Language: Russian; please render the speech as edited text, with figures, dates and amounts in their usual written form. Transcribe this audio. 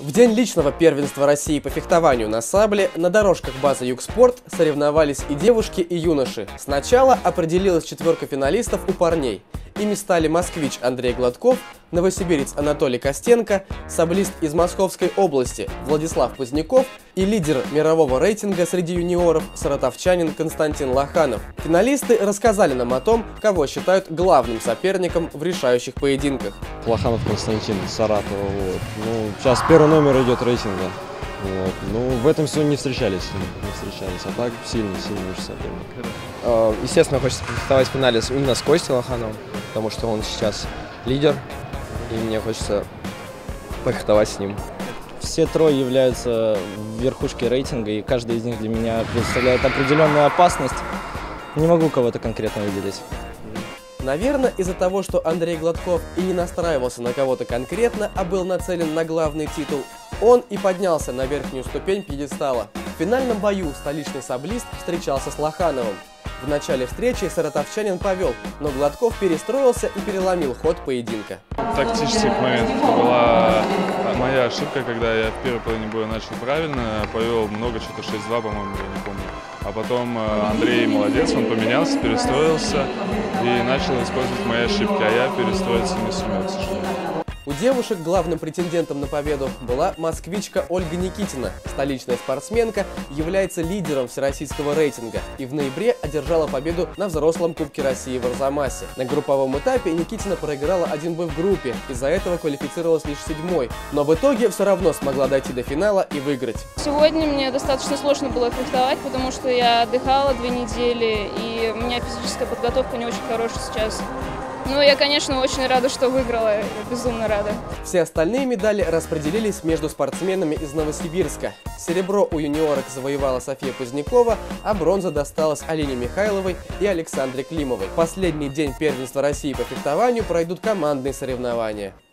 В день личного первенства России по фехтованию на сабле на дорожках базы Югспорт соревновались и девушки, и юноши. Сначала определилась четверка финалистов у парней. Ими стали москвич Андрей Гладков, новосибирец Анатолий Костенко, саблист из Московской области Владислав Поздняков и лидер мирового рейтинга среди юниоров саратовчанин Константин Лоханов. Финалисты рассказали нам о том, кого считают главным соперником в решающих поединках. Лоханов Константин, Саратова. Сейчас первый номер идет рейтинга. В этом все не встречались, а так сильный очень соперник. Естественно, хочется пофехтовать в финале именно с Костей Лохановым, потому что он сейчас лидер, и мне хочется пофехтовать с ним. Все трое являются верхушкой рейтинга, и каждый из них для меня представляет определенную опасность. Не могу кого-то конкретно выделить. Наверное, из-за того, что Андрей Гладков и не настраивался на кого-то конкретно, а был нацелен на главный титул, он и поднялся на верхнюю ступень пьедестала. В финальном бою столичный саблист встречался с Лохановым. В начале встречи саратовчанин повел, но Гладков перестроился и переломил ход поединка. Тактический момент. Это была моя ошибка, когда я в первой половине боя начал правильно, повел много, что-то 6-2, по-моему, я не помню. А потом Андрей молодец, он поменялся, перестроился и начал использовать мои ошибки, а я перестроиться не сумел, к сожалению. У девушек главным претендентом на победу была москвичка Ольга Никитина. Столичная спортсменка является лидером всероссийского рейтинга и в ноябре одержала победу на взрослом Кубке России в Арзамасе. На групповом этапе Никитина проиграла один бой в группе, из-за этого квалифицировалась лишь 7-й, но в итоге все равно смогла дойти до финала и выиграть. Сегодня мне достаточно сложно было фехтовать, потому что я отдыхала 2 недели, и у меня физическая подготовка не очень хорошая сейчас. Ну, я, конечно, очень рада, что выиграла, я безумно рада. Все остальные медали распределились между спортсменами из Новосибирска. Серебро у юниорок завоевала София Позднякова, а бронза досталась Алине Михайловой и Александре Климовой. В последний день первенства России по фехтованию пройдут командные соревнования.